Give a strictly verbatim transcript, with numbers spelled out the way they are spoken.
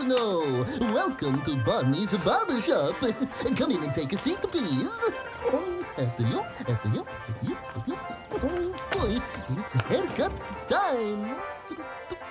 Buongiorno! Welcome to Barney's Barbershop. Come in and take a seat, please. After you, after you, after you, after you. Boy, it's haircut time.